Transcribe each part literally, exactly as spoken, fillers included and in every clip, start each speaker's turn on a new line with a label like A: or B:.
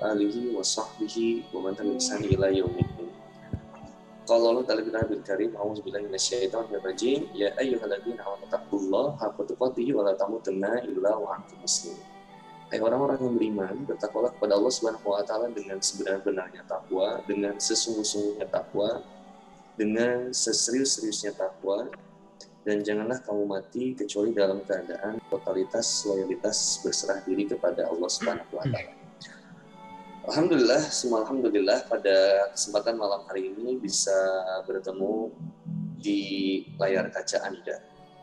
A: alihi wa sahbihi wa man tabi'ahum bi ihsan ila yaumiddin. Qala Allah ta'ala bil karim, a'udzu billahi minasyaitonir rajim, ya ayyuhalladzina amanu taqullaha haqqa tuqatih wa la tamutunna illa wa antum muslimun. Hai orang-orang yang beriman, bertakwalah kepada Allah Subhanahu wa taala dengan sebenar-benarnya takwa, dengan sesungguh-sungguhnya takwa, dengan seserius-seriusnya takwa, dan janganlah kamu mati kecuali dalam keadaan totalitas loyalitas berserah diri kepada Allah Subhanahu wa taala. Alhamdulillah, semua alhamdulillah pada kesempatan malam hari ini bisa bertemu di layar kaca Anda.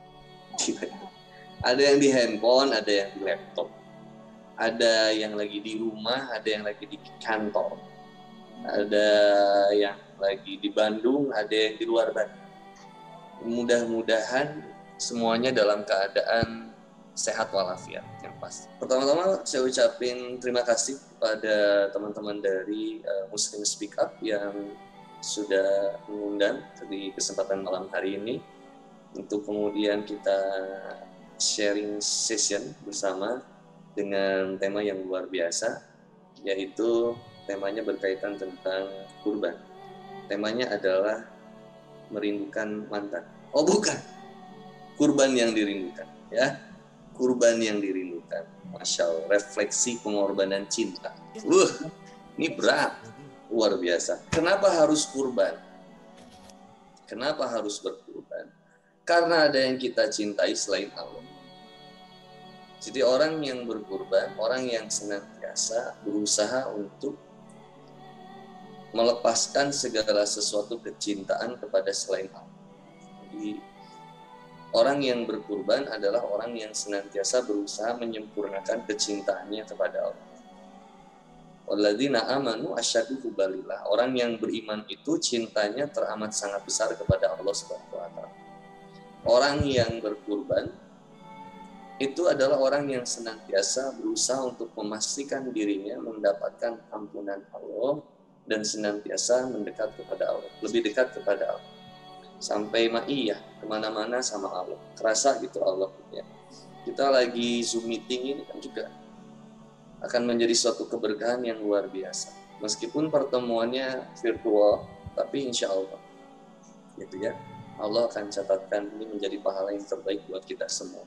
A: Ada yang di handphone, ada yang di laptop. Ada yang lagi di rumah, ada yang lagi di kantor. Ada yang lagi di Bandung, ada yang di luar Bandung. Mudah-mudahan semuanya dalam keadaan sehat walafiat yang pasti. Pertama-tama saya ucapin terima kasih kepada teman-teman dari uh, Muslim Speak Up yang sudah mengundang di kesempatan malam hari ini untuk kemudian kita sharing session bersama dengan tema yang luar biasa, yaitu temanya berkaitan tentang kurban. Temanya adalah merindukan mantan. Oh bukan, kurban yang dirindukan, ya, kurban yang dirindukan. Masya Allah, refleksi pengorbanan cinta. Uh, ini berat, luar biasa. Kenapa harus kurban? Kenapa harus berkurban? Karena ada yang kita cintai selain Allah. Jadi orang yang berkurban, orang yang senantiasa berusaha untuk melepaskan segala sesuatu kecintaan kepada selain Allah. Jadi orang yang berkurban adalah orang yang senantiasa berusaha menyempurnakan kecintaannya kepada Allah. Walladzina amanu asyaddu hubbalillah. Orang yang beriman itu cintanya teramat sangat besar kepada Allah Subhanahu wa taala. Orang yang berkurban itu adalah orang yang senantiasa berusaha untuk memastikan dirinya mendapatkan ampunan Allah dan senantiasa mendekat kepada Allah, lebih dekat kepada Allah, sampai ma'iyah kemana-mana sama Allah, kerasa gitu Allah ya. Kita lagi Zoom meeting ini kan juga akan menjadi suatu keberkahan yang luar biasa, meskipun pertemuannya virtual, tapi insya Allah gitu ya, Allah akan catatkan ini menjadi pahala yang terbaik buat kita semua.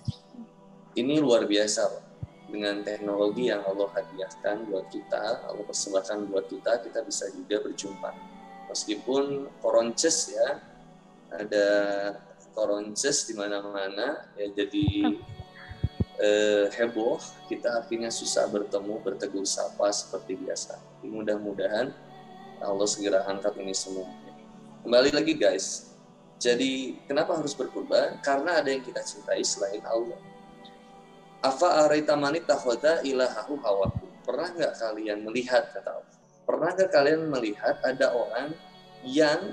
A: Ini luar biasa Pak. Dengan teknologi yang Allah hadiahkan buat kita, Allah persembahkan buat kita, kita bisa juga berjumpa. Meskipun koronces ya, ada koronces di mana-mana, ya jadi eh, heboh, kita akhirnya susah bertemu, bertegur sapa seperti biasa. Mudah-mudahan Allah segera angkat ini semua. Kembali lagi guys, jadi kenapa harus berkurban? Karena ada yang kita cintai selain Allah. Afa araita man ittakhadha ilahahu hawahu. Pernah nggak kalian melihat, kata Allah, pernah nggak kalian melihat ada orang yang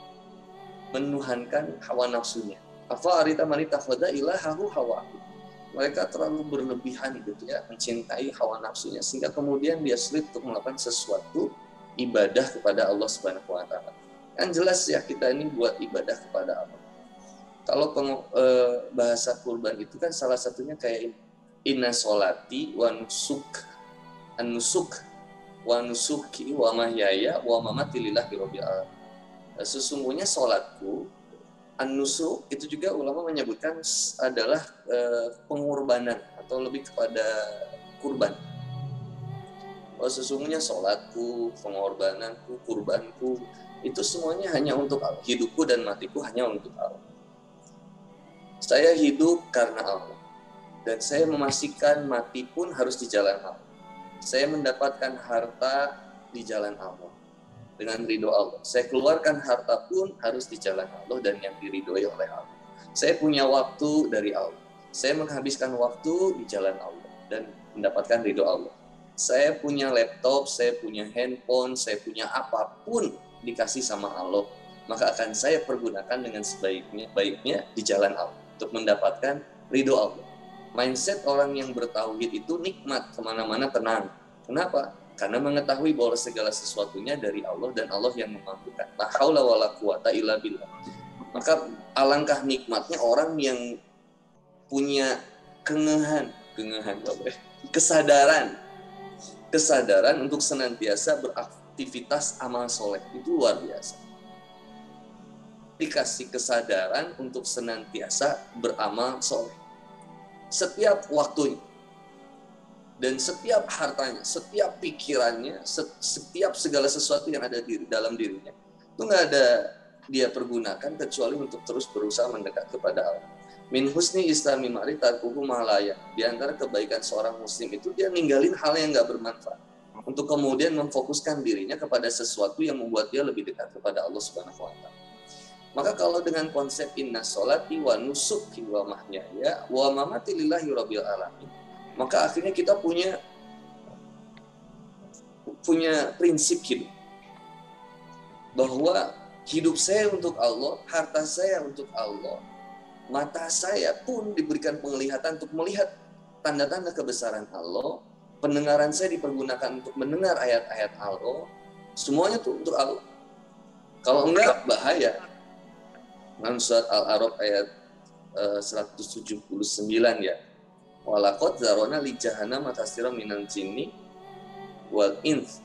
A: menuhankan hawa nafsunya? Afa araita man ittakhadha ilahahu hawahu. Mereka terlalu berlebihan gitu ya, mencintai hawa nafsunya sehingga kemudian dia sulit untuk melakukan sesuatu ibadah kepada Allah Subhanahu wa taala. Kan jelas ya, kita ini buat ibadah kepada Allah. Kalau peng, e, bahasa kurban itu kan salah satunya kayak ini. Inna sholati wa nusuk an-nusuk wa nusuki wa mahyaya wa mamati lillahi rabbil alamin. Sesungguhnya sholatku, an-nusuk itu juga ulama menyebutkan adalah e, pengorbanan atau lebih kepada kurban. Oh, sesungguhnya sholatku, pengorbananku, kurbanku itu semuanya hanya untuk Allah. Hidupku dan matiku hanya untuk Allah. Saya hidup karena Allah. Dan saya memastikan mati pun harus di jalan Allah. Saya mendapatkan harta di jalan Allah dengan ridho Allah. Saya keluarkan harta pun harus di jalan Allah dan yang diridhoi oleh Allah. Saya punya waktu dari Allah. Saya menghabiskan waktu di jalan Allah dan mendapatkan ridho Allah. Saya punya laptop, saya punya handphone, saya punya apapun dikasih sama Allah, maka akan saya pergunakan dengan sebaiknya baiknya di jalan Allah untuk mendapatkan ridho Allah. Mindset orang yang bertauhid itu nikmat, kemana-mana tenang. Kenapa? Karena mengetahui bahwa segala sesuatunya dari Allah dan Allah yang memampukan. La haula wala quwata illa billah. Maka alangkah nikmatnya orang yang punya kengehan, kengehan apa ya? Kesadaran kesadaran untuk senantiasa beraktivitas amal soleh. Itu luar biasa. Dikasih kesadaran untuk senantiasa beramal soleh. Setiap waktunya. Dan setiap hartanya, setiap pikirannya, setiap segala sesuatu yang ada di dalam dirinya. Itu nggak ada dia pergunakan kecuali untuk terus berusaha mendekat kepada Allah. Min husni islami ma'ri tarkuhu malaya. Di antara kebaikan seorang muslim itu dia ninggalin hal yang nggak bermanfaat untuk kemudian memfokuskan dirinya kepada sesuatu yang membuat dia lebih dekat kepada Allah Subhanahu wa taala. Maka kalau dengan konsep inna sholati wa nusuki wa mahyaya wa mamati lillahi rabbil alamin, maka akhirnya kita punya punya prinsip hidup bahwa hidup saya untuk Allah, harta saya untuk Allah, mata saya pun diberikan penglihatan untuk melihat tanda-tanda kebesaran Allah, pendengaran saya dipergunakan untuk mendengar ayat-ayat Allah, semuanya tuh untuk Allah. Kalau enggak, bahaya. Dalam surat Al-A'raf ayat uh, seratus tujuh puluh sembilan ya. Walaqad zarona li jahannam katsiran minal jinni wal ins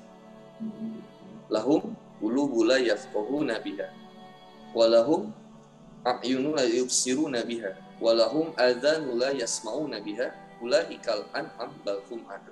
A: lahum qulubun la yafqahuna biha wa lahum a'yunun la yubsiruna biha wa lahum adhanun la yasma'una biha ulaikal an'am bal hum adall.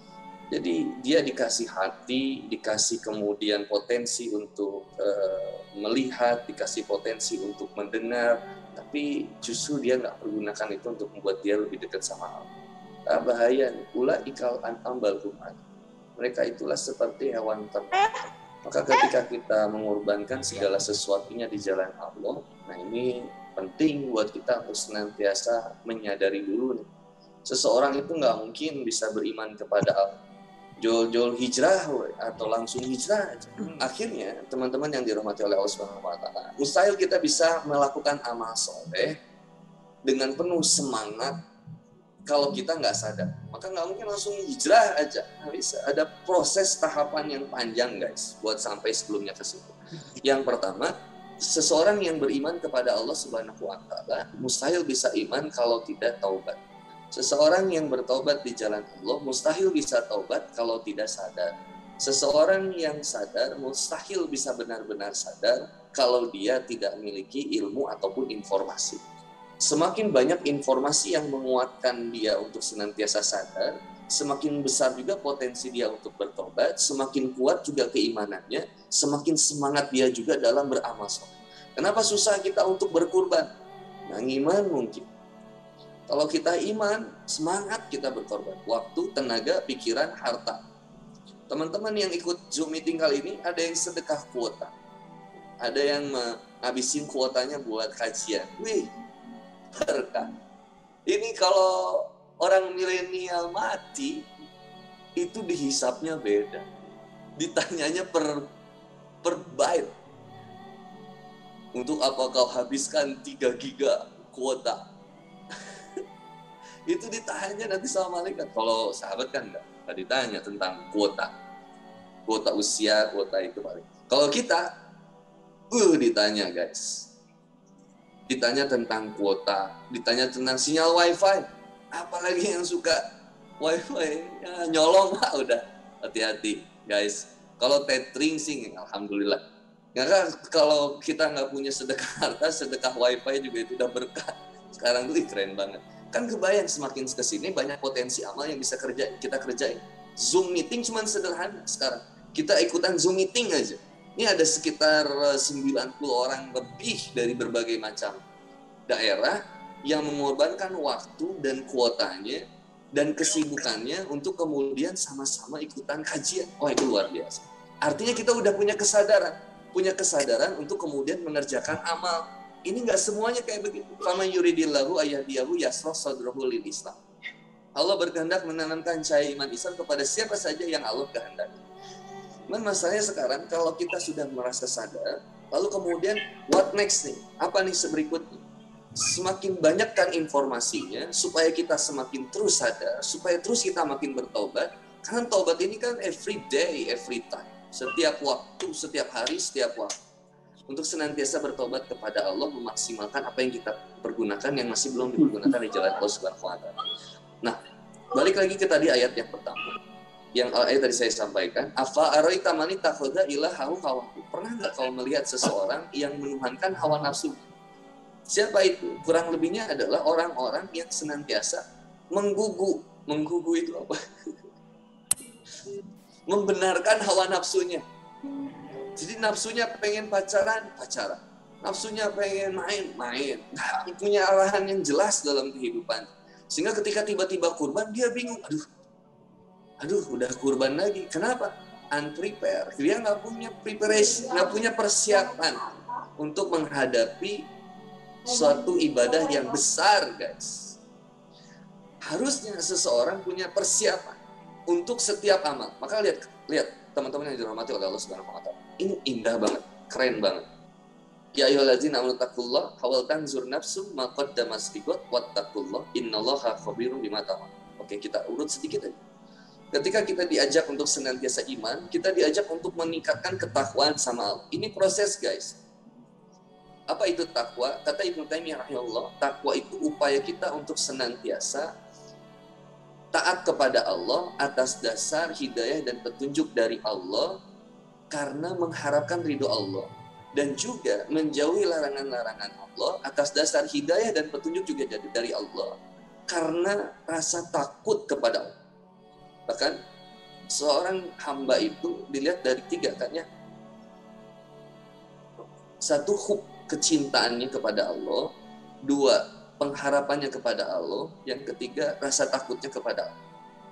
A: Jadi dia dikasih hati, dikasih kemudian potensi untuk uh, melihat, dikasih potensi untuk mendengar, tapi justru dia nggak pergunakan itu untuk membuat dia lebih dekat sama Allah. Ah, bahaya nih. Ulaikal an'am bal hum adall. Mereka itulah seperti hewan ternak. Maka ketika kita mengorbankan segala sesuatunya di jalan Allah, nah ini penting buat kita untuk senantiasa menyadari dulu nih. Seseorang itu nggak mungkin bisa beriman kepada Allah jol-jol hijrah atau langsung hijrah aja. Akhirnya teman-teman yang dirahmati oleh Allah Subhanahu wa taala, mustahil kita bisa melakukan amal soleh dengan penuh semangat kalau kita nggak sadar. Maka nggak mungkin langsung hijrah aja, nggak bisa. Ada proses tahapan yang panjang guys buat sampai sebelumnya ke situ. Yang pertama, seseorang yang beriman kepada Allah Subhanahu wa taala mustahil bisa iman kalau tidak taubat. Seseorang yang bertobat di jalan Allah mustahil bisa taubat kalau tidak sadar. Seseorang yang sadar mustahil bisa benar-benar sadar kalau dia tidak memiliki ilmu ataupun informasi. Semakin banyak informasi yang menguatkan dia untuk senantiasa sadar, semakin besar juga potensi dia untuk bertobat, semakin kuat juga keimanannya, semakin semangat dia juga dalam beramal soleh. Kenapa susah kita untuk berkurban? Nah, iman mungkin. Kalau kita iman, semangat kita berkorban. Waktu, tenaga, pikiran, harta. Teman-teman yang ikut Zoom meeting kali ini, ada yang sedekah kuota. Ada yang menghabisin kuotanya buat kajian. Wih, berkah. Ini kalau orang milenial mati, itu dihisapnya beda. Ditanyanya per, per byte. Untuk apa kau habiskan tiga giga kuota? Itu ditanya nanti sama malaikat. Kalau sahabat kan enggak, enggak ditanya tentang kuota. Kuota usia, kuota itu paling. Kalau kita, uh ditanya guys. Ditanya tentang kuota, ditanya tentang sinyal wifi. Apalagi yang suka wifi, ya, nyolong lah udah. Hati-hati guys. Kalau tethering sih, alhamdulillah. Karena kalau kita nggak punya sedekah harta, sedekah wifi juga itu udah berkah. Sekarang tuh keren banget. Kan kebayang semakin kesini banyak potensi amal yang bisa kerja kita kerjain. Zoom meeting cuman sederhana sekarang. Kita ikutan Zoom meeting aja. Ini ada sekitar sembilan puluh orang lebih dari berbagai macam daerah yang mengorbankan waktu dan kuotanya dan kesibukannya untuk kemudian sama-sama ikutan kajian. Oh, itu luar biasa. Artinya kita udah punya kesadaran, punya kesadaran untuk kemudian mengerjakan amal. Ini nggak semuanya kayak begitu. Faman yuridillahu ayyahdiyahu yashrah sadrahu lil Islam. Allah berkehendak menanamkan cahaya iman Islam kepada siapa saja yang Allah kehendaki. Cuman masalahnya sekarang kalau kita sudah merasa sadar, lalu kemudian what next nih? Apa nih berikutnya? Semakin banyakkan informasinya supaya kita semakin terus sadar, supaya terus kita makin bertobat. Karena taubat ini kan every day, every time. Setiap waktu, setiap hari, setiap waktu. Untuk senantiasa bertobat kepada Allah, memaksimalkan apa yang kita pergunakan yang masih belum dipergunakan di jalan Allah Subhanahu wa taala. Nah, balik lagi ke tadi ayat yang pertama. yang ayat tadi saya sampaikan, afa araita man ittakhadha ilahahu hawahu. Pernah nggak kau melihat seseorang yang menuhankan hawa nafsu? Siapa itu? Kurang lebihnya adalah orang-orang yang senantiasa menggugu. Menggugu itu apa? Membenarkan hawa nafsunya. Jadi nafsunya pengen pacaran, pacaran. Nafsunya pengen main, main. Nggak punya arahan yang jelas dalam kehidupan. Sehingga ketika tiba-tiba kurban, dia bingung. Aduh, aduh, udah kurban lagi. Kenapa? Unprepared. Dia nggak punya preparation, nggak punya persiapan untuk menghadapi suatu ibadah yang besar, guys. Harusnya seseorang punya persiapan untuk setiap amal. Maka lihat, lihat teman-teman yang dirahmati oleh Allah Subhanahu wa taala. Ini indah banget, keren banget. Ya ayyuhallazina amanu taqullaha hawal tanzur nafsum ma qaddamat lighad wattaqullaha innallaha khabirum bima ta'malun. Oke, kita urut sedikit aja. Ketika kita diajak untuk senantiasa iman, kita diajak untuk meningkatkan ketakwaan sama Allah. Ini proses, guys. Apa itu takwa? Kata Ibnu Taimiyah rahimahullah, takwa itu upaya kita untuk senantiasa taat kepada Allah atas dasar hidayah dan petunjuk dari Allah karena mengharapkan ridho Allah, dan juga menjauhi larangan-larangan Allah atas dasar hidayah dan petunjuk juga dari Allah karena rasa takut kepada Allah. Bahkan seorang hamba itu dilihat dari tiga, katanya. Satu, hub kecintaannya kepada Allah. Dua, pengharapannya kepada Allah. Yang ketiga, rasa takutnya kepada Allah.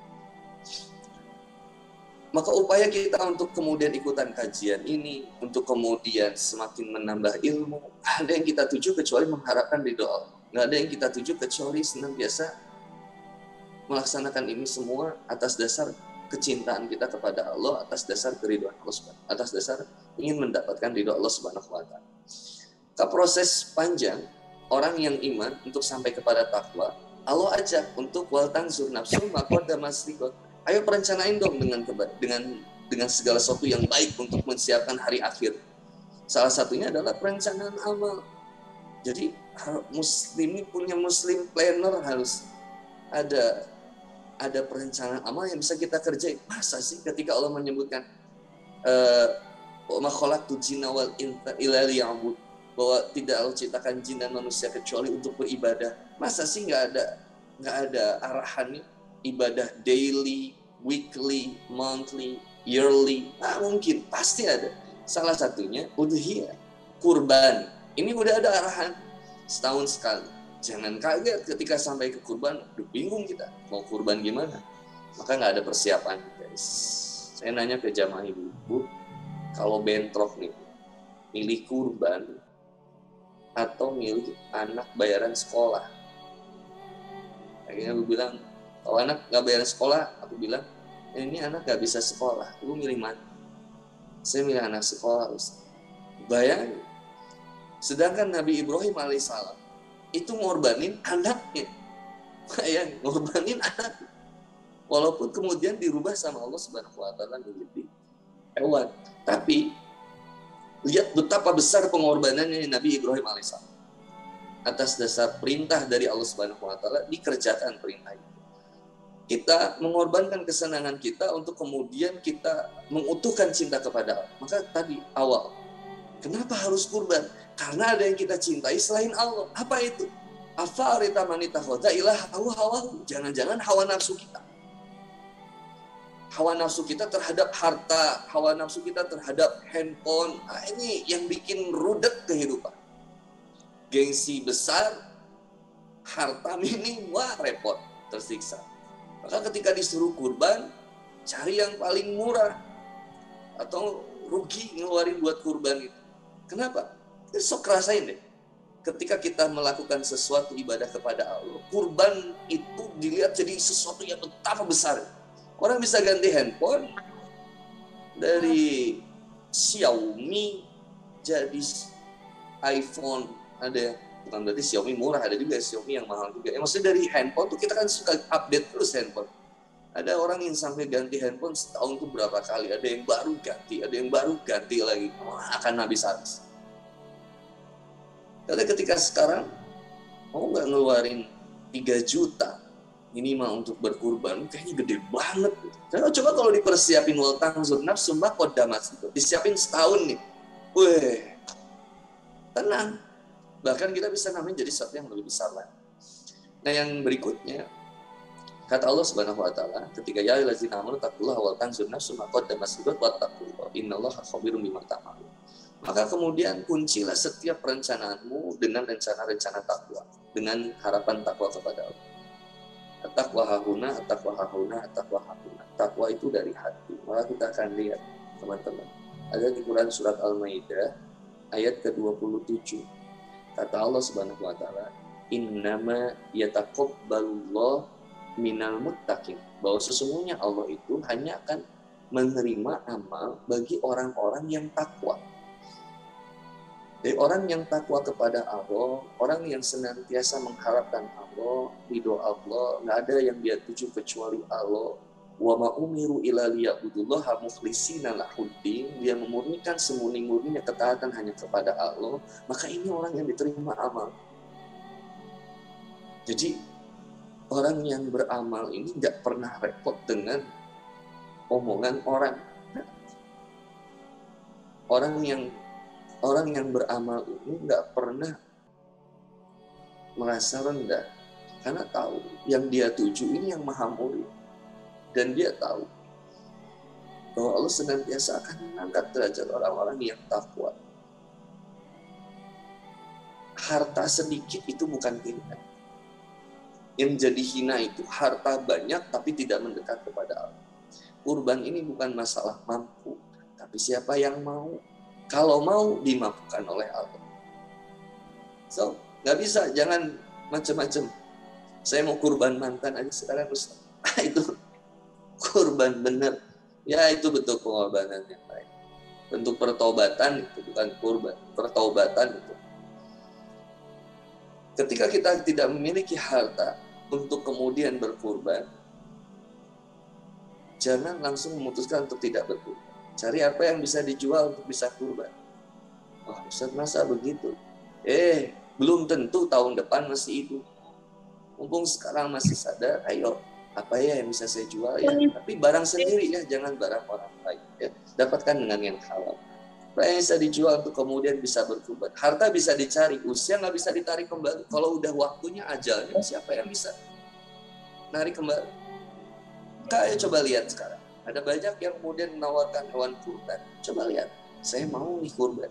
A: Maka upaya kita untuk kemudian ikutan kajian ini, untuk kemudian semakin menambah ilmu, ada yang kita tuju kecuali mengharapkan ridho Allah. Nggak ada yang kita tuju kecuali senantiasa melaksanakan ini semua atas dasar kecintaan kita kepada Allah, atas dasar keridhaan Allah, atas dasar ingin mendapatkan ridho Allah Subhanahu wa taala. Ke proses panjang orang yang iman untuk sampai kepada takwa, Allah ajak untuk wal tanzur nafsu ma qaddamat lighad. Ayo perencanain dong dengan dengan dengan segala sesuatu yang baik untuk menyiapkan hari akhir. Salah satunya adalah perencanaan amal. Jadi muslim ini punya muslim planner, harus ada ada perencanaan amal yang bisa kita kerjain. Masa sih ketika Allah menyebutkan wa ma khalaqtul jinna wal insa illa liya'bud, bahwa tidak Allah ciptakan jin dan manusia kecuali untuk beribadah. Masa sih nggak ada nggak ada arahannya ibadah daily, weekly, monthly, yearly? Nah, mungkin pasti ada. Salah satunya udhiyah, kurban. Ini udah ada arahan setahun sekali. Jangan kaget ketika sampai ke kurban, udah bingung kita mau kurban gimana. Maka nggak ada persiapan, guys. Saya nanya ke jamaah ibu-ibu, kalau bentrok nih, milih kurban atau milih anak bayaran sekolah. Akhirnya aku bilang, kalau anak nggak bayaran sekolah, aku bilang, eh, ini anak nggak bisa sekolah, lu milih mana? Saya milih anak sekolah, Ustaz. Bayangin, sedangkan Nabi Ibrahim alaihissalam itu ngorbanin anaknya. Bayangin, ngorbanin anaknya. Walaupun kemudian dirubah sama Allah Subhanahu wa taala menjadi hewan. Tapi lihat betapa besar pengorbanannya Nabi Ibrahim alaihissalam. Atas dasar perintah dari Allah Subhanahu wa taala dikerjakan perintah itu. Kita mengorbankan kesenangan kita untuk kemudian kita mengutuhkan cinta kepada Allah. Maka tadi awal, kenapa harus kurban? Karena ada yang kita cintai selain Allah. Apa itu? Afa arita man ittakhadha ilahahu hawahu. Jangan-jangan hawa nafsu kita. Hawa nafsu kita terhadap harta, hawa nafsu kita terhadap handphone. Nah, ini yang bikin rudet kehidupan. Gengsi besar, harta minim, wah repot, tersiksa. Maka ketika disuruh kurban, cari yang paling murah atau rugi ngeluarin buat kurban itu. Kenapa? Sok rasain deh. Ketika kita melakukan sesuatu ibadah kepada Allah, kurban itu dilihat jadi sesuatu yang betapa besar. Orang bisa ganti handphone dari Xiaomi jadi iPhone. Ada, bukan berarti Xiaomi murah, ada juga Xiaomi yang mahal juga. Ya, maksudnya dari handphone tuh kita kan suka update terus handphone. Ada orang yang sampai ganti handphone setahun tuh berapa kali. Ada yang baru ganti, ada yang baru ganti lagi. Oh, akan habis-habis. Karena ketika sekarang mau nggak ngeluarin tiga juta ini mah untuk berkurban kayaknya gede banget. Nah, coba kalau dipersiapin wal tanzur nafsu ma qaddamat itu, disiapin setahun nih. Weh, tenang. Bahkan kita bisa namanya jadi sesuatu yang lebih besar lagi. Nah, yang berikutnya kata Allah Subhanahu wa taala ketika ya ayyuhallazina amanu taqullaha wal tanzur nafsu ma qaddamat wattaqullaha innallaha khabirum bima ta'malun. Maka kemudian kuncilah setiap perencanaanmu dengan rencana-rencana takwa, dengan harapan takwa kepada Allah. At-taqwa hahuna, at-taqwa hahuna, at-taqwa hahuna. Takwa itu dari hati. Maka kita akan lihat, teman-teman. Ada di Quran surat Al-Maidah ayat ke dua puluh tujuh. Kata Allah Subhanahu wa taala, "Innama yataqabbalullah minal muttaqin." Bahwa sesungguhnya Allah itu hanya akan menerima amal bagi orang-orang yang takwa. Dari orang yang takwa kepada Allah, orang yang senantiasa mengharapkan Allah, ridho Allah, nggak ada yang dia tuju kecuali Allah. Wa ma umiru illa liya'budullaha mukhlishina lahuddin, dia memurnikan semurni-murninya ketaatan hanya kepada Allah, maka ini orang yang diterima amal. Jadi orang yang beramal ini nggak pernah repot dengan omongan orang. Orang yang Orang yang beramal ini nggak pernah merasa rendah, karena tahu yang dia tuju ini yang maha mulia, dan dia tahu bahwa Allah senantiasa akan mengangkat derajat orang-orang yang takwa. Harta sedikit itu bukan hina. Yang jadi hina itu harta banyak tapi tidak mendekat kepada Allah. Kurban ini bukan masalah mampu, tapi siapa yang mau. Kalau mau dimampukan oleh Allah. So, nggak bisa, jangan macam-macam. Saya mau kurban mantan aja sekarang Ustaz. Itu kurban bener. Ya itu betul pengorbanan yang lain. Bentuk pertobatan itu bukan kurban, pertobatan itu. Ketika kita tidak memiliki harta untuk kemudian berkurban, jangan langsung memutuskan untuk tidak berkurban. Cari apa yang bisa dijual untuk bisa kurban. Wah, Ustaz masa begitu? Eh, belum tentu tahun depan masih hidup. Mumpung sekarang masih sadar, ayo, apa ya yang bisa saya jual ya? Tapi barang sendiri ya, jangan barang orang lain. Ya. Dapatkan dengan yang halal. Apa yang bisa dijual untuk kemudian bisa berkurban. Harta bisa dicari, usia nggak bisa ditarik kembali. Kalau udah waktunya, ajalnya, siapa yang bisa narik kembali? Kayak coba lihat sekarang. Ada banyak yang kemudian menawarkan hewan kurban. Coba lihat, saya mau nih kurban.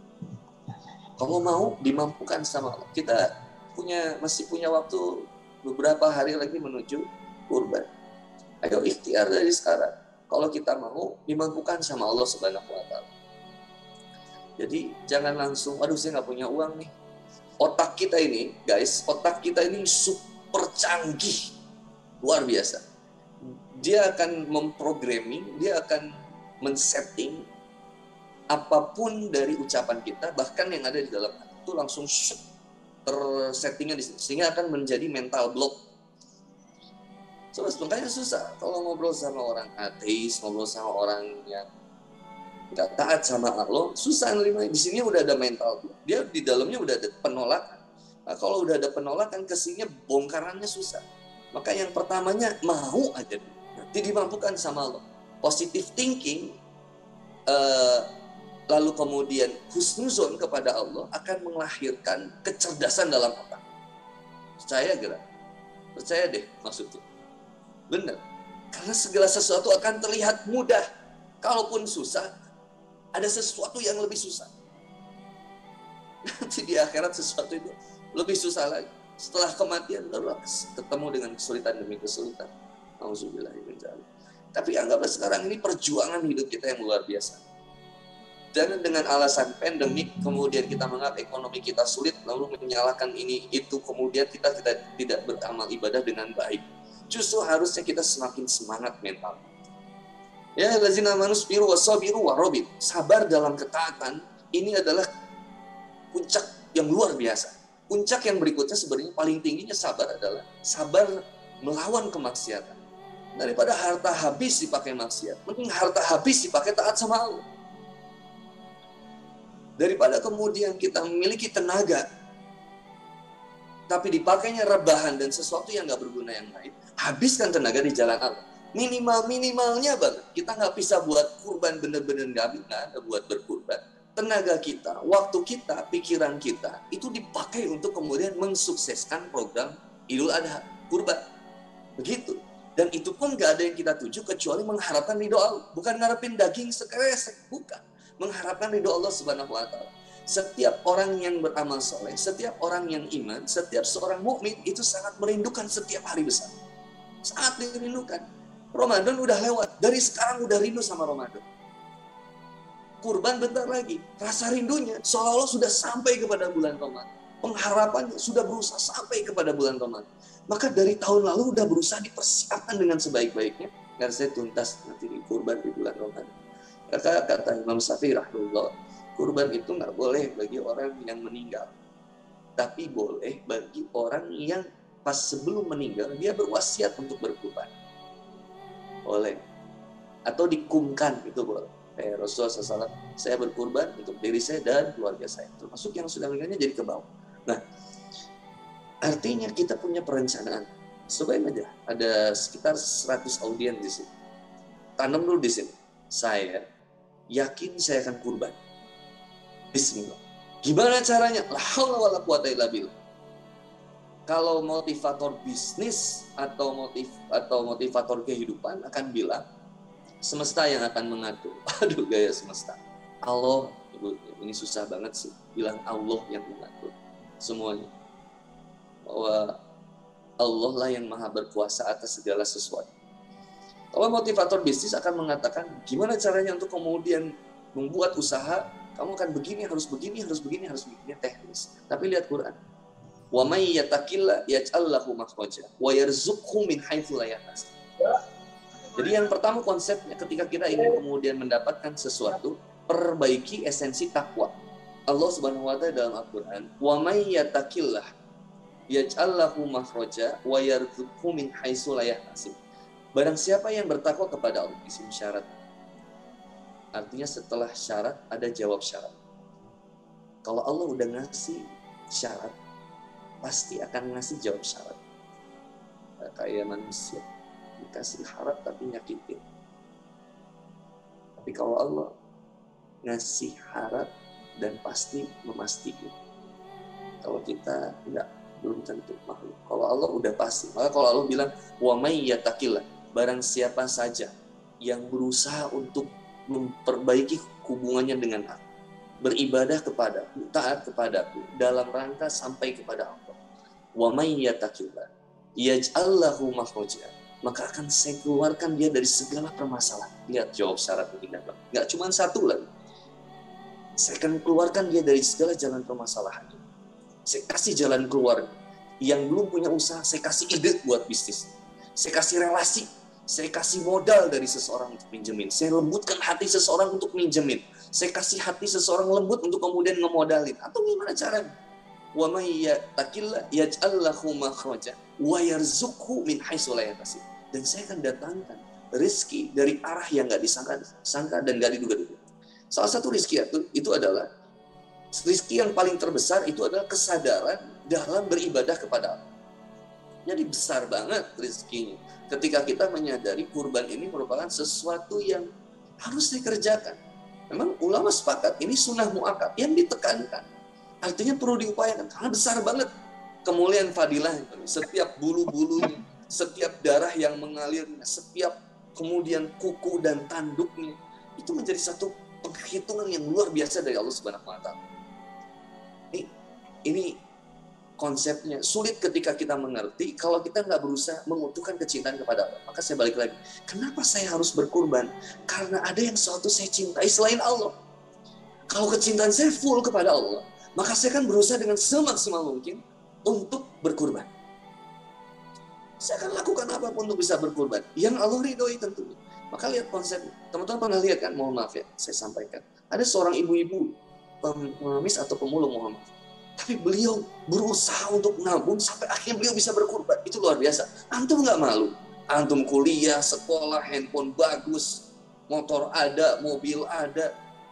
A: Kalau mau, dimampukan sama Allah. Kita punya masih punya waktu beberapa hari lagi menuju kurban. Ayo ikhtiar dari sekarang. Kalau kita mau, dimampukan sama Allah Subhanahu wa taala. Jadi jangan langsung, aduh saya nggak punya uang nih. Otak kita ini, guys, otak kita ini super canggih. Luar biasa. Dia akan memprogramming, dia akan men-setting apapun dari ucapan kita, bahkan yang ada di dalam hati itu langsung shoot, tersettingnya di situ, sehingga akan menjadi mental block. So, makanya susah kalau ngobrol sama orang ateis, ngobrol sama orang yang nggak taat sama Allah, susah nerima. Di sini udah ada mental block, dia di dalamnya udah ada penolakan. Nah, kalau udah ada penolakan, kesininya bongkarannya susah. Maka yang pertamanya mau aja dulu. Nanti dimampukan sama Allah. Positive thinking, uh, lalu kemudian husnuzon kepada Allah akan melahirkan kecerdasan dalam otak. Percaya gak? Percaya deh maksudnya. Benar. Karena segala sesuatu akan terlihat mudah. Kalaupun susah, ada sesuatu yang lebih susah. Nanti di akhirat sesuatu itu lebih susah lagi. Setelah kematian baru ketemu dengan kesulitan demi kesulitan. Auzubillahiminzalik. Tapi anggaplah sekarang ini perjuangan hidup kita yang luar biasa. Dan dengan alasan pandemik, kemudian kita menganggap ekonomi kita sulit, lalu menyalahkan ini itu, kemudian kita tidak tidak beramal ibadah dengan baik. Justru harusnya kita semakin semangat mental. Ya, lazina manusbiru wasabiru warobit. Sabar dalam ketaatan ini adalah puncak yang luar biasa. Puncak yang berikutnya sebenarnya paling tingginya sabar adalah sabar melawan kemaksiatan. Daripada harta habis dipakai maksiat, mending harta habis dipakai taat sama Allah. Daripada kemudian kita memiliki tenaga, tapi dipakainya rebahan dan sesuatu yang nggak berguna yang lain, Habiskan tenaga di jalan Allah. Minimal-minimalnya banget. Kita nggak bisa buat kurban bener-bener nggak ada buat berkurban. Tenaga kita, waktu kita, pikiran kita, itu dipakai untuk kemudian mensukseskan program Idul Adha, kurban. Begitu. Dan itu pun nggak ada yang kita tuju kecuali mengharapkan ridho Allah. Bukan ngarepin daging sekresek, bukan. Mengharapkan ridho Allah Subhanahu wa Ta'ala. Setiap orang yang beramal soleh, setiap orang yang iman, setiap seorang mukmin itu sangat merindukan setiap hari besar. Sangat dirindukan. Ramadan udah lewat, dari sekarang udah rindu sama Ramadan. Kurban bentar lagi, rasa rindunya seolah-olah sudah sampai kepada bulan Ramadan. Pengharapannya sudah berusaha sampai kepada bulan Ramadan. Maka dari tahun lalu udah berusaha dipersiapkan dengan sebaik-baiknya. Dan saya tuntas nanti di kurban di bulan Ramadan. Kata, kata Imam Syafi'i rahimahullah, kurban itu nggak boleh bagi orang yang meninggal. Tapi boleh bagi orang yang pas sebelum meninggal, dia berwasiat untuk berkurban. Boleh. Atau dikumkan, itu boleh. Eh, Rasulullah shallallahu alaihi wasallam, saya berkurban untuk diri saya dan keluarga saya. Termasuk yang sudah meninggalnya jadi ke bawah. Nah, artinya kita punya perencanaan. Cobain aja, ada sekitar seratus audiens di sini. Tanam dulu di sini. Saya yakin saya akan kurban. Bismillah. Gimana caranya? La haula wala quwata illa billah. Kalau motivator bisnis atau motiv atau motivator kehidupan akan bilang semesta yang akan mengatur. Aduh, gaya semesta. Allah, ini susah banget sih bilang Allah yang mengatur semuanya. Bahwa Allah lah yang maha berkuasa atas segala sesuatu. Kalau motivator bisnis akan mengatakan gimana caranya untuk kemudian membuat usaha, kamu akan begini, harus begini, harus begini, harus begini, teknis. Tapi lihat Quran. Wa may yattaqilla yaj'al lahu makhraja wa yarzuqhu min haitsu la yahtasib. Jadi yang pertama konsepnya ketika kita ingin kemudian mendapatkan sesuatu, perbaiki esensi takwa. Allah Subhanahu wa taala dalam Al-Qur'an, wa may yattaqillah yaj'al lahu makhraja wa yarzuqhu min haitsu la yahtasib. Barang siapa yang bertakwa kepada Allah, isim syarat. Artinya setelah syarat ada jawab syarat. Kalau Allah udah ngasih syarat, pasti akan ngasih jawab syarat. Kayak manusia dikasih harap tapi nyakitin. Tapi kalau Allah ngasih harap dan pasti memastikan. Kalau kita enggak, belum tentu makhluk. Kalau Allah udah pasti. Maka kalau Allah bilang wa may yattaqillah, barang siapa saja yang berusaha untuk memperbaiki hubungannya dengan aku, beribadah kepadaku, taat kepadaku dalam rangka sampai kepada Allah. Wa may yattaqillah yaj'al lahu makhraja, maka akan saya keluarkan dia dari segala permasalahan. Lihat jawab syarat ini dapat. Enggak cuma satu lagi. Saya akan keluarkan dia dari segala jalan permasalahan. Saya kasih jalan keluar. Yang belum punya usaha, saya kasih ide buat bisnis. Saya kasih relasi. Saya kasih modal dari seseorang untuk minjemin. Saya lembutkan hati seseorang untuk minjemin. Saya kasih hati seseorang lembut untuk kemudian ngemodalin. Atau gimana caranya? Wa may yattaqillah yaj'al lahu makhraja wa yarzuqhu min haitsu la yahtasib. Dan saya akan datangkan rezeki dari arah yang enggak disangka dan enggak diduga-duga. Salah satu rezeki itu, itu adalah rezeki yang paling terbesar itu adalah kesadaran dalam beribadah kepada Allah. Jadi besar banget rezekinya. Ketika kita menyadari kurban ini merupakan sesuatu yang harus dikerjakan. Memang ulama sepakat ini sunnah muakkad yang ditekankan. Artinya perlu diupayakan karena besar banget kemuliaan fadilah. Setiap bulu-bulunya, setiap darah yang mengalirnya, setiap kemudian kuku dan tanduknya itu menjadi satu penghitungan yang luar biasa dari Allah Subhanahu wa taala. Ini ini konsepnya sulit ketika kita mengerti kalau kita nggak berusaha mengutuhkan kecintaan kepada Allah. Maka saya balik lagi, kenapa saya harus berkurban? Karena ada yang suatu saya cintai selain Allah. Kalau kecintaan saya full kepada Allah, maka saya akan berusaha dengan semaksimal mungkin untuk berkurban. Saya akan lakukan apapun untuk bisa berkurban. Yang Allah ridhoi tentunya. Maka lihat konsepnya. Teman-teman pernah lihat kan? Mohon maaf ya, saya sampaikan. Ada seorang ibu-ibu pengemis atau pemulung, mohon maaf. Tapi beliau berusaha untuk nabung sampai akhirnya beliau bisa berkurban. Itu luar biasa. Antum nggak malu? Antum kuliah, sekolah, handphone bagus, motor ada, mobil ada,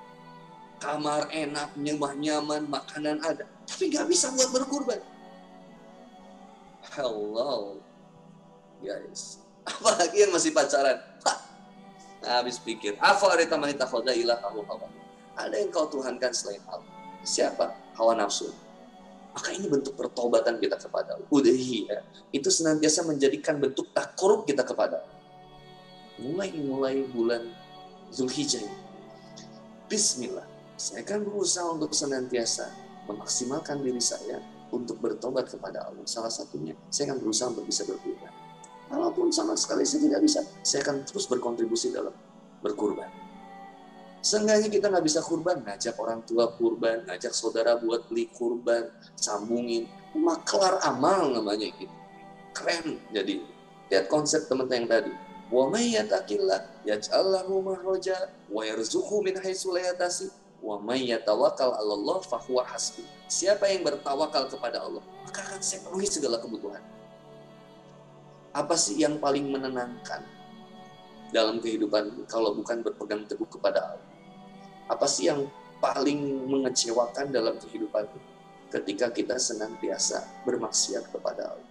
A: kamar enak, nyemah nyaman, makanan ada. Tapi nggak bisa buat berkurban. Hello. guys. Apalagi yang masih pacaran. Hah, habis pikir. Afara'aita man ittakhadha ilahahu hawahu. Ada yang kau tuhankan selain Allah. Siapa? Hawa nafsu. Maka ini bentuk pertobatan kita kepada Allah. Udhiyah. Itu senantiasa menjadikan bentuk takarrub kita kepada Allah. Mulai-mulai bulan Zulhijjah. Bismillah. Saya akan berusaha untuk senantiasa memaksimalkan diri saya untuk bertobat kepada Allah. Salah satunya, saya akan berusaha untuk bisa berkurban. Walaupun sama sekali saya tidak bisa, saya akan terus berkontribusi dalam berkurban. Seenggaknya kita nggak bisa kurban, ngajak orang tua kurban, ngajak saudara buat beli kurban, sambungin. Maklar amal namanya gitu. Keren jadi. Lihat konsep teman-teman yang tadi. Wa may yattaqillah yaj'al lahu makhraja wa yarzuqhu min haitsu la yahtasib wa may yatawakkal 'ala Allah fa huwa hasbuh. Siapa yang bertawakal kepada Allah, maka akan saya penuhi segala kebutuhan. Apa sih yang paling menenangkan dalam kehidupan kalau bukan berpegang teguh kepada Allah? Apa sih yang paling mengecewakan dalam kehidupan ketika kita senantiasa bermaksiat kepada Allah?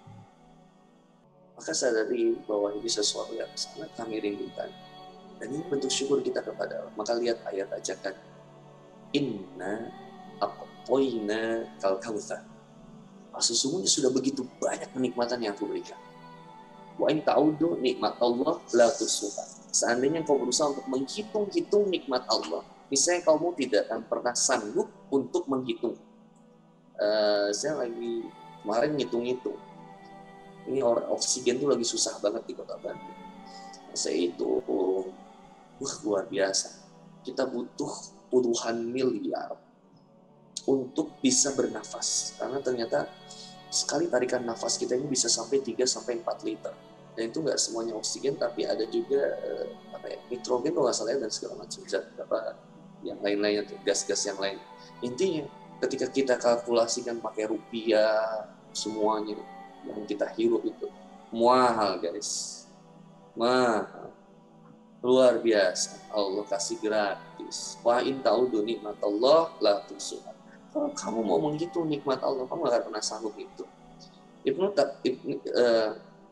A: Maka sadari bahwa ini sesuatu yang sangat kami rindukan. Dan ini bentuk syukur kita kepada Allah. Maka lihat ayat ajakan. Inna aqtoina kal kautsar. Sesungguhnya sudah begitu banyak kenikmatan yang aku berikan. Wa in ta'udu nikmat Allah la tuhsuha. Seandainya kau berusaha untuk menghitung-hitung nikmat Allah, misalnya kamu tidak akan pernah sanggup untuk menghitung. Uh, saya lagi kemarin ngitung-ngitung. Ini orang oksigen tuh lagi susah banget di Kota Bandung. Saya itu, uh, luar biasa. Kita butuh puluhan miliar untuk bisa bernafas. Karena ternyata sekali tarikan nafas kita ini bisa sampai tiga sampai empat liter. Dan itu nggak semuanya oksigen, tapi ada juga uh, apa ya, nitrogen kalau nggak salah dan segala macam zat apa yang lain-lainnya, gas-gas yang lain. Intinya, ketika kita kalkulasikan pakai rupiah semuanya yang kita hirup itu mahal guys, mahal, luar biasa. Allah kasih gratis. Wa in ta'udu nikmatallah la tuhsuha. Kalau kamu mau menghitung nikmat Allah, kamu nggak akan pernah sanggup itu. Ibnu Ibnu, uh,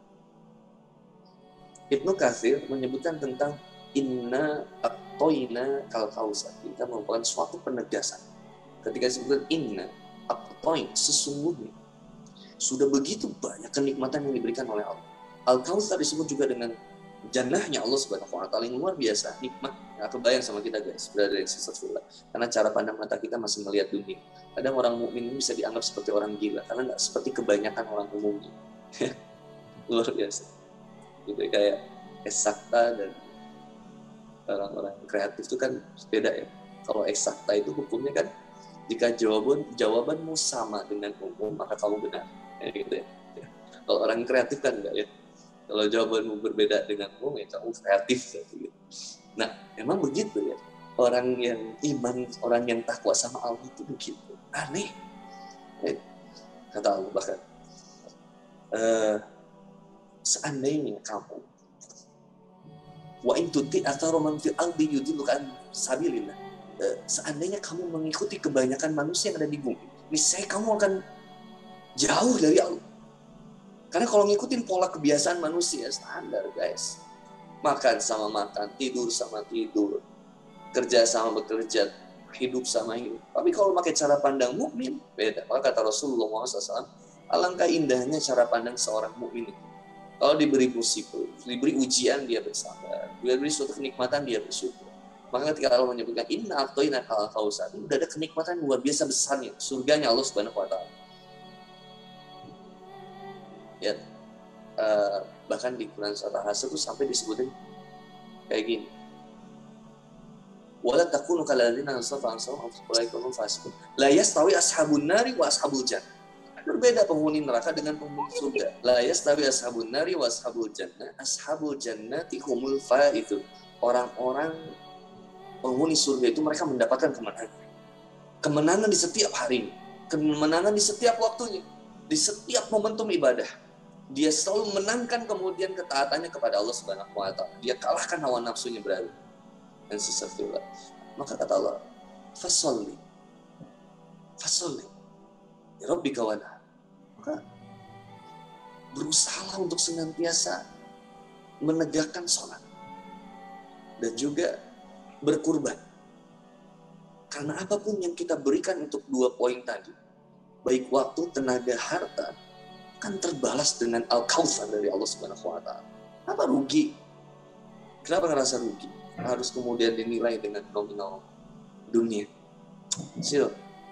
A: Ibnu Katsir menyebutkan tentang inna aqtoina kal kautsar. Kita merupakan suatu penegasan. Ketika disebutkan inna aqtoin, sesungguhnya sudah begitu banyak kenikmatan yang diberikan oleh Allah. Al-Kautsar disebut juga dengan jannahnya Allah Subhanahu wa taala yang luar biasa, nikmat. Nggak kebayang sama kita guys, berada di sisi sebelah. Karena cara pandang mata kita masih melihat dunia. Kadang orang mukmin bisa dianggap seperti orang gila karena nggak seperti kebanyakan orang umumnya. Luar biasa. Gitu kayak eksakta dan orang-orang kreatif itu kan beda ya. Kalau eksakta itu hukumnya kan jika jawaban jawabanmu sama dengan umum maka kamu benar. Ya, gitu ya. Ya. Kalau orang kreatif kan enggak ya. Kalau jawabanmu berbeda dengan umum ya kamu kreatif gitu. Nah, emang begitu ya. Orang yang iman, orang yang takwa sama Allah itu begitu. Aneh. Eh, kata Allah bahkan uh, seandainya kamu wa in tuti athara man fil ardi yudilluka an sabilillah. Uh, seandainya kamu mengikuti kebanyakan manusia yang ada di bumi, niscaya kamu akan jauh dari Allah. Karena kalau ngikutin pola kebiasaan manusia standar guys, makan sama makan, tidur sama tidur, kerja sama bekerja, hidup sama hidup. Tapi kalau pakai cara pandang mukmin beda. Maka kata Rasulullah shallallahu alaihi wasallam, alangkah indahnya cara pandang seorang mukmin itu. Kalau diberi musibah, diberi ujian dia bersabar, diberi suatu kenikmatan dia bersyukur. Maka ketika Allah menyebutkan inna a'toina kal kautsar, udah ada kenikmatan luar biasa besarnya, surganya Allah Subhanahu wa taala. Ya, uh, bahkan di Quran surat Al-Hasr itu sampai disebutin kayak gini. Wala takunu kalladzina nasafa ansahum ulaika hum fasiqun. La yastawi ashabun nari wa ashabul jannah. Berbeda penghuni neraka dengan penghuni surga. La yastawi ashabun nari wa ashabul jannah. Ashabul jannati humul faizun. Orang-orang penghuni surga itu mereka mendapatkan kemenangan. Kemenangan di setiap hari, kemenangan di setiap waktunya, di setiap momentum ibadah. Dia selalu menangkan kemudian ketaatannya kepada Allah Subhanahu wa taala. Dia kalahkan hawa nafsunya berada. Dan sesungguhnya. Maka kata Allah, "Fasholli." Fasholli. Ya Rabbika wa nah. Maka berusaha untuk senantiasa menegakkan sholat dan juga berkurban. Karena apapun yang kita berikan untuk dua poin tadi, baik waktu, tenaga, harta, kan terbalas dengan al-kautsar dari Allah Subhanahu wa taala. Apa rugi? Kenapa ngerasa rugi? Harus kemudian dinilai dengan nominal dunia. Sil.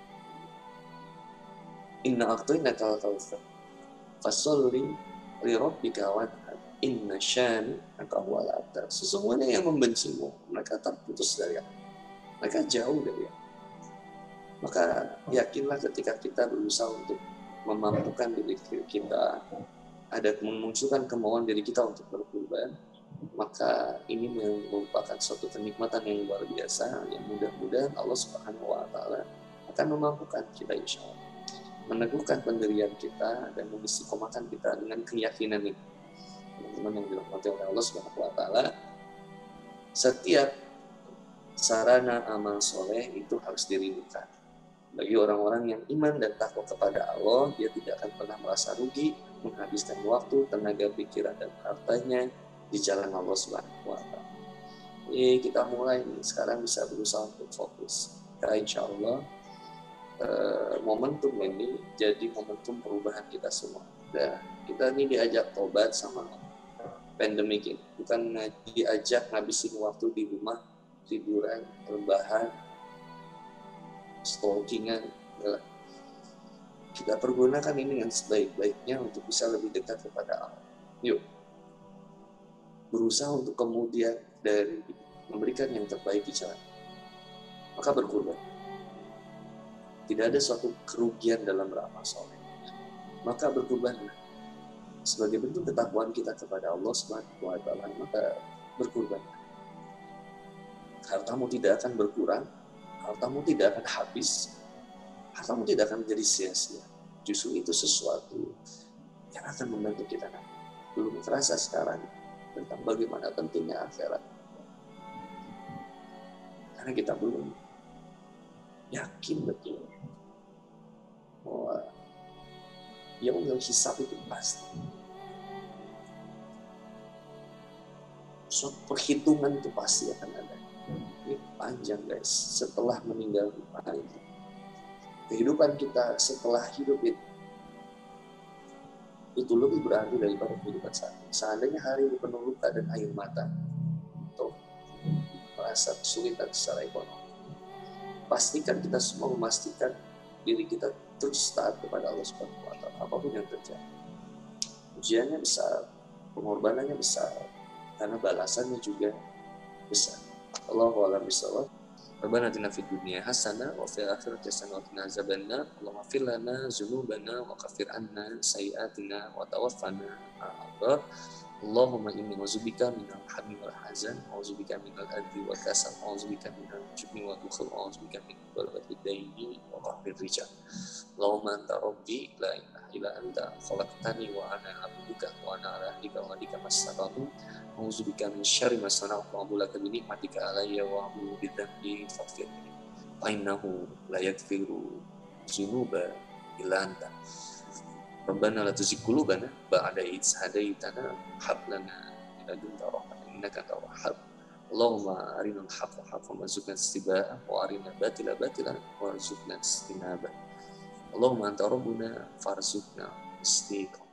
A: Inna a'tainaka al-kautsar. Fasholli li rabbika wanhar. Inna syani'aka huwal abtar. Sesungguhnya yang membencimu, mereka terputus dari Allah. Mereka jauh dari Allah. Maka yakinlah ketika kita berusaha untuk memampukan diri kita, ada memunculkan kemauan diri kita untuk berkorban, maka ini merupakan suatu kenikmatan yang luar biasa, yang mudah-mudahan Allah Subhanahu wa taala akan memampukan kita insya Allah meneguhkan pendirian kita dan mengistiqomahkan kita dengan keyakinan ini. Teman-teman yang dirahmati oleh Allah Subhanahu wa taala, setiap sarana amal soleh itu harus dirindukan. Bagi orang-orang yang iman dan takwa kepada Allah, dia tidak akan pernah merasa rugi menghabiskan waktu, tenaga, pikiran, dan hartanya di jalan Allah Subhanahu wa taala. Jadi kita mulai nih, sekarang bisa berusaha untuk fokus. Karena insya Allah eh, momentum ini jadi momentum perubahan kita semua. Dan kita ini diajak tobat sama pandemi ini, bukan diajak ngabisin waktu di rumah, tiduran, rebahan, stalkingan. Kita pergunakan ini dengan sebaik-baiknya untuk bisa lebih dekat kepada Allah. Yuk, berusaha untuk kemudian dari memberikan yang terbaik di jalan. Maka berkorban. Tidak ada suatu kerugian dalam beramal soleh. Maka berkorbanlah. Sebagai bentuk ketakwaan kita kepada Allah Subhanahu wa taala, maka berkorbanlah. Hartamu tidak akan berkurang, hartamu tidak akan habis, hartamu tidak akan menjadi sia-sia. Justru itu sesuatu yang akan membantu kita nanti. Belum terasa sekarang tentang bagaimana pentingnya akhirat. Karena kita belum yakin betul bahwa yaumul hisab itu pasti. Suatu perhitungan itu pasti akan ada. Ini panjang guys, setelah meninggal dunia itu. Kehidupan kita setelah hidup itu, itu lebih berarti daripada kehidupan saat ini. Seandainya hari ini penuh luka dan air mata, atau merasa kesulitan secara ekonomi, pastikan kita semua memastikan diri kita terus taat kepada Allah Subhanahu wa taala apapun yang terjadi. Ujiannya besar, pengorbanannya besar, karena balasannya juga besar. Allahu a'lam bishawab. Rabbana atina fid dunya hasanah wa fil akhirati hasanah wa qina azabannar. Allahumma ighfir lana dzunubana wa kaffir 'anna sayyi'atina wa tawaffana ma'al abrar. Allahumma inni a'udzubika minal hammi wal hazan, a'udzubika minal adzi wal kasal, a'udzubika minal jubni wal bukhl, a'udzubika min ghalabati daini wa qahri rijal. Allahumma anta rabbi la ilaha illa anta khalaqtani wa ana 'abduka wa ana 'ala ahdika wa wa'dika mastata'tu. A'udzubika min syarri ma sana'tu wa a'udzu bika min ni'matika 'alayya wa a'udzu bi dzambi faghfirli. Fa innahu la yaghfiru dzunuba illa anta. Rabbana la tuzigh qulubana ba'da idh hadaitana wa hab lana min ladunka rahmatan innaka antal wahhab. Allahumma arinal haqqa haqqan warzuqna ittiba'ahu wa arinal batila batilan warzuqna ijtinabah. Allahumma anta rabbuna farzuqna istiqamah.